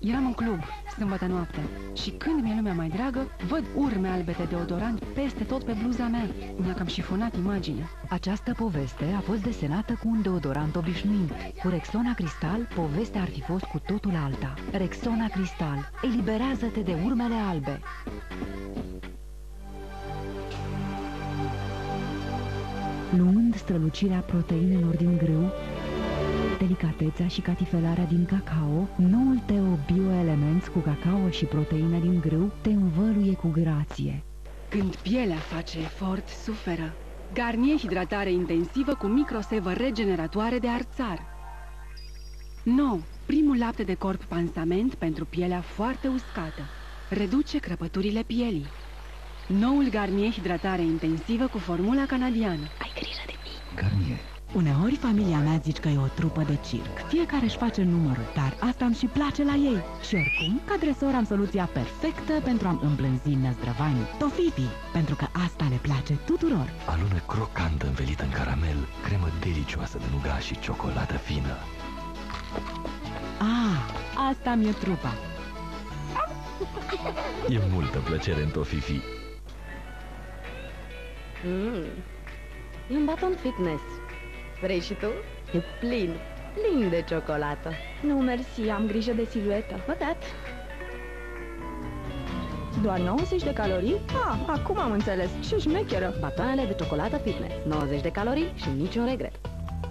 Eram în club, sâmbătă noapte, și când mi-e lumea mai dragă, văd urme albe de deodorant peste tot pe bluza mea. Mi-a cam șifonat imaginea. Această poveste a fost desenată cu un deodorant obișnuit. Cu Rexona Cristal, povestea ar fi fost cu totul alta. Rexona Cristal, eliberează-te de urmele albe. Luând strălucirea proteinelor din grâu, delicatețea și catifelarea din cacao, noul Teo Bio-Elements cu cacao și proteine din grâu te învăluie cu grație. Când pielea face efort, suferă. Garnier hidratare intensivă cu microsevă regeneratoare de arțar. Nou, primul lapte de corp pansament pentru pielea foarte uscată. Reduce crăpăturile pielii. Noul Garnier hidratare intensivă cu formula canadiană. Ai grijă de mine! Garnier. Uneori familia mea zice că e o trupă de circ. Fiecare își face numărul, dar asta îmi și place la ei. Și oricum, ca dresor am soluția perfectă pentru a-mi îmblânzi năzdrăvanii. Tofifi, pentru că asta le place tuturor. Alună crocantă învelită în caramel, cremă delicioasă de nuga și ciocolată fină. Asta mi-e trupa. E multă plăcere în Tofifi. E un baton fitness. Vrei și tu? E plin, plin de ciocolată. Nu, mersi, am grijă de siluetă. Păcat. Doar 90 de calorii? Acum am înțeles. Ce șmecheră! Batoanele de ciocolată fitness. 90 de calorii și niciun regret.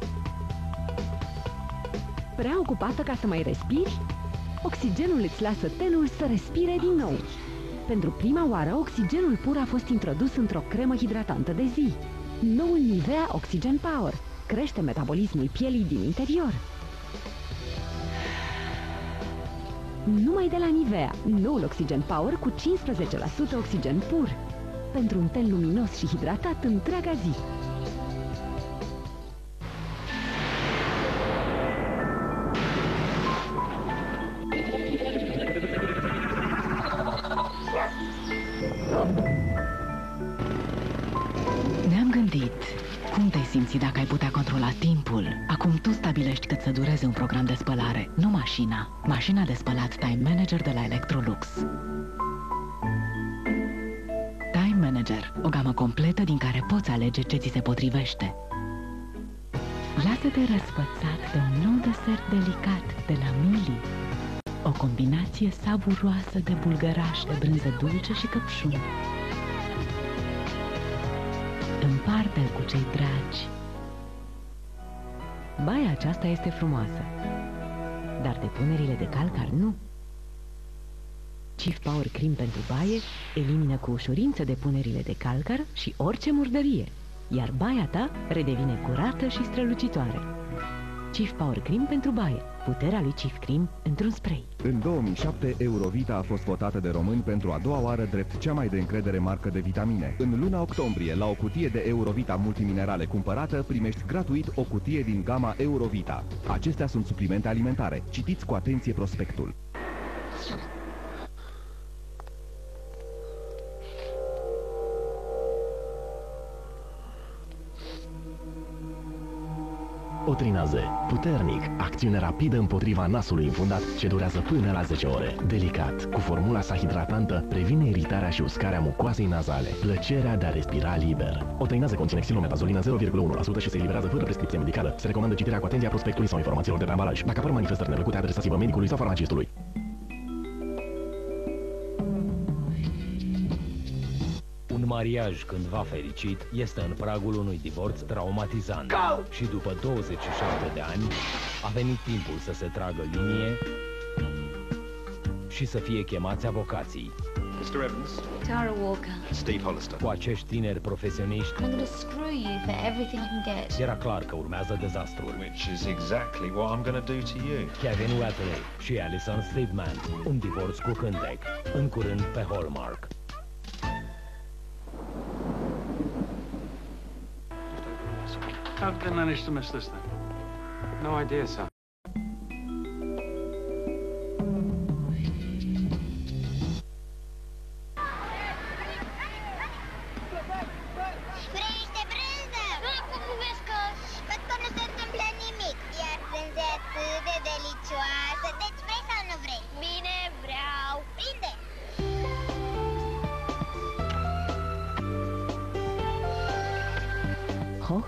Prea ocupată ca să mai respiri? Oxigenul îți lasă tenul să respire din nou. Pentru prima oară, oxigenul pur a fost introdus într-o cremă hidratantă de zi. Noul Nivea Oxygen Power crește metabolismul pielii din interior. Numai de la Nivea, noul Oxygen Power cu 15% oxigen pur. Pentru un ten luminos și hidratat întreaga zi. Ne-am gândit, cum te-ai simți dacă ai putea controla timpul? Acum tu stabilești cât să dureze un program de spălare, nu mașina. Mașina de spălat Time Manager de la Electrolux. Time Manager, o gamă completă din care poți alege ce ți se potrivește. Lasă-te răsfățat de un nou desert delicat de la Mili. O combinație savuroasă de bulgăraș de brânză dulce și căpșun. Împarte-l cu cei dragi. Baia aceasta este frumoasă, dar depunerile de calcar nu. Chief Power Cream pentru baie elimină cu ușurință depunerile de calcar și orice murdărie, iar baia ta redevine curată și strălucitoare. Chief Power Cream pentru baie. Puterea lui Chief Cream într-un spray. În 2007, Eurovita a fost votată de români pentru a doua oară drept cea mai de încredere marcă de vitamine. În luna octombrie, la o cutie de Eurovita multiminerale cumpărată, primești gratuit o cutie din gama Eurovita. Acestea sunt suplimente alimentare. Citiți cu atenție prospectul. Otrinaze. Puternic. Acțiune rapidă împotriva nasului infundat ce durează până la 10 ore. Delicat. Cu formula sa hidratantă, previne iritarea și uscarea mucoasei nazale. Plăcerea de a respira liber. Otrinaze conține xilometazolină 0,1% și se eliberează fără prescripție medicală. Se recomandă citirea cu atenție a prospectului sau informațiilor de pe ambalaj. Dacă apar manifestări neplăcute, adresați-vă medicului sau farmacistului. Un mariaj cândva fericit este în pragul unui divorț traumatizant. Și după 27 de ani a venit timpul să se tragă linie și să fie chemați avocații. Mr. Evans. Tara Walker. Steve Hollister. Cu acești tineri profesioniști, I'm gonna screw you for everything I can get. era clar că urmează dezastrul. Which is exactly what I'm gonna do to you. Kevin Wheatley și Alison Steedman. Un divorț cu cântec. În curând pe Hallmark. How did they manage to miss this then? No idea, sir. Vrei niște brânză? Nu acum vezi că... Văd că nu se întâmplă nimic. Iar brânza e atât de delicioasă. Deci vrei sau nu vrei? Bine,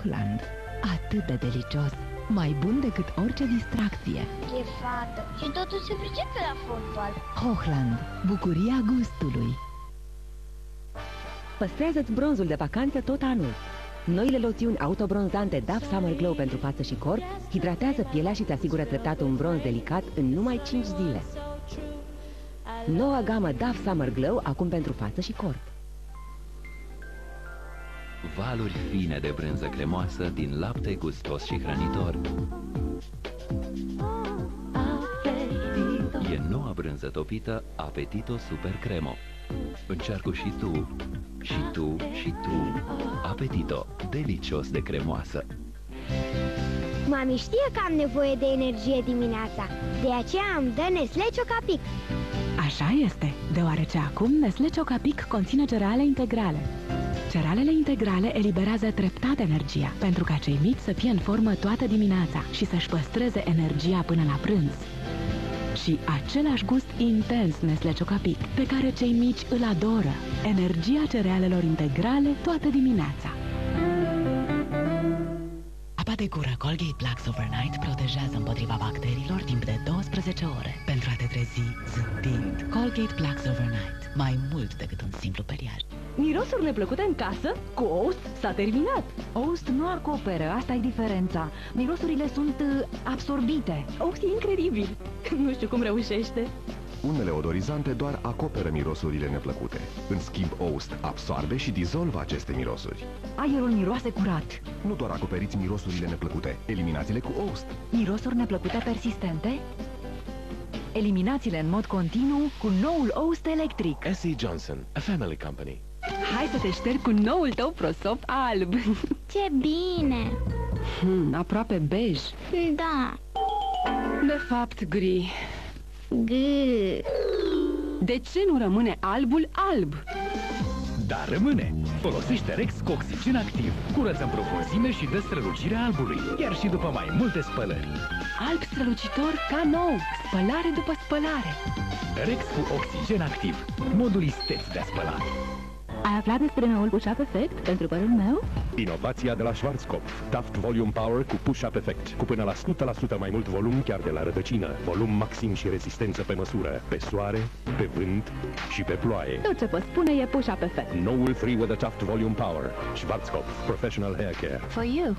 Hochland. Atât de delicios, mai bun decât orice distracție. E fată și totul se pricepe la fotbal. Hochland, bucuria gustului. Păstrează-ți bronzul de vacanță tot anul. Noile loțiuni autobronzante Dove Summer Glow pentru față și corp hidratează pielea și îți asigură treptat un bronz delicat în numai 5 zile. Noua gamă Dove Summer Glow acum pentru față și corp. Valuri fine de brânză cremoasă din lapte gustos și hrănitor. E noua brânză topită Appetito Super Cremo. Încearcă și tu, și tu, și tu. Appetito, delicios de cremoasă. Mami știe că am nevoie de energie dimineața, de aceea îmi dă Nestlé Chocapic. Așa este, deoarece acum Nestlé Chocapic conține cereale integrale. Cerealele integrale eliberează treptat energia, pentru ca cei mici să fie în formă toată dimineața și să-și păstreze energia până la prânz. Și același gust intens Nestlé Chocapic, pe care cei mici îl adoră. Energia cerealelor integrale toată dimineața. Apa de gură Colgate Plaque Overnight protejează împotriva bacteriilor timp de 12 ore pentru a te trezi zâmbind. Colgate Plaque Overnight. Mai mult decât un simplu peliaj. Mirosuri neplăcute în casă? Cu Oust s-a terminat. Oust nu acoperă, asta e diferența. Mirosurile sunt absorbite. Oust e incredibil. Nu știu cum reușește. Unele odorizante doar acoperă mirosurile neplăcute. În schimb, Oust absorbe și dizolvă aceste mirosuri. Aerul miroase curat. Nu doar acoperiți mirosurile neplăcute, eliminați-le cu Oust. Mirosuri neplăcute persistente? Eliminați-le în mod continuu cu noul Oust electric. S.A. Johnson, a family company. Hai să te ștergi cu noul tău prosop alb. Ce bine! Aproape bej. Da. De fapt, gri. De ce nu rămâne albul alb? Dar rămâne! Folosește Rex cu oxigen activ. Curăță în profunzime și dă strălucire albului, chiar și după mai multe spălări. Alb strălucitor ca nou, spălare după spălare. Rex cu oxigen activ, modul isteț de a spăla. Ai aflat despre noul push-up effect pentru părul meu? Inovația de la Schwarzkopf. Taft Volume Power cu push-up effect. Cu până la 100% mai mult volum chiar de la rădăcină. Volum maxim și rezistență pe măsură. Pe soare, pe vânt și pe ploaie. Tot ce pot spune e push-up effect. Noul 3 with a Taft Volume Power. Schwarzkopf Professional Hair Care. For you.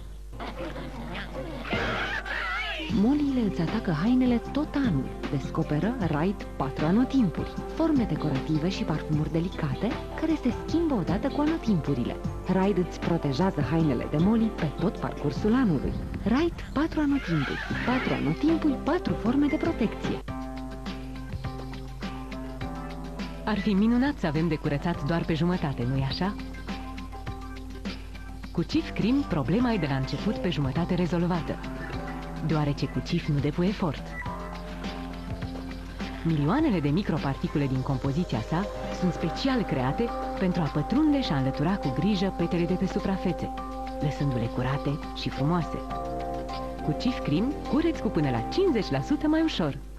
Moliile îți atacă hainele tot anul. Descoperă Ride 4 anotimpuri. Forme decorative și parfumuri delicate care se schimbă odată cu anotimpurile. Ride îți protejează hainele de moli pe tot parcursul anului. Ride 4 anotimpuri. 4 anotimpuri, 4 forme de protecție. Ar fi minunat să avem de curățat doar pe jumătate, nu-i așa? Cu Cif Cream, problema e de la început pe jumătate rezolvată, deoarece cu Cif nu depui efort. Milioanele de microparticule din compoziția sa sunt special create pentru a pătrunde și a înlătura cu grijă petele de pe suprafețe, lăsându-le curate și frumoase. Cu Cif Cream, cureți cu până la 50% mai ușor.